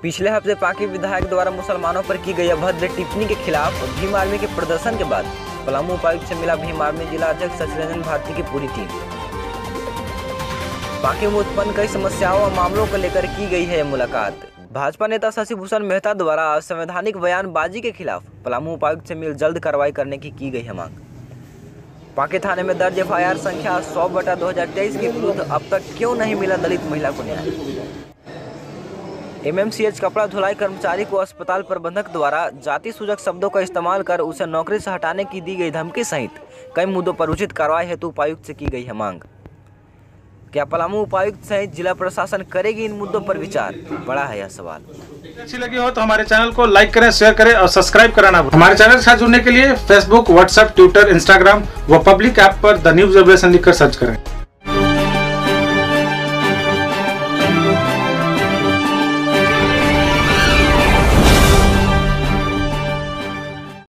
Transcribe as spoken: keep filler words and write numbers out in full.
पिछले हफ्ते पाकी विधायक द्वारा मुसलमानों पर की गई अभद्र टिप्पणी के खिलाफ भीम आर्मी के प्रदर्शन के बाद पलामू उपायुक्त से मिला भीम आर्मी जिला अध्यक्ष शशि रंजन भारती की पूरी टीम। पाकी में उत्पन्न कई समस्याओं और मामलों को लेकर की गई है मुलाकात। भाजपा नेता शशि भूषण मेहता द्वारा असंवैधानिक बयानबाजी के खिलाफ पलामू उपायुक्त से मिल जल्द कार्रवाई करने की की गई है मांग। पाकी थाने में दर्ज एफ आई आर संख्या सौ बटा दो हजार तेईस के विरुद्ध अब तक क्यों नहीं मिला दलित महिला को न्याय। एम एम सी एच कपड़ा धुलाई कर्मचारी को अस्पताल प्रबंधक द्वारा जाति सूचक शब्दों का इस्तेमाल कर उसे नौकरी से हटाने की दी गई धमकी सहित कई मुद्दों पर उचित कार्रवाई हेतु उपायुक्त से की गई है मांग। क्या पलामू उपायुक्त सहित जिला प्रशासन करेगी इन मुद्दों पर विचार, बड़ा है यह सवाल। अच्छी लगी हो तो हमारे चैनल को लाइक करें, शेयर करें और सब्सक्राइब कराना। हमारे चैनल के साथ जुड़ने के लिए फेसबुक, व्हाट्सएप, ट्विटर, इंस्टाग्राम व पब्लिक ऐप पर द न्यूज जनरेशन लिखकर सर्च करें।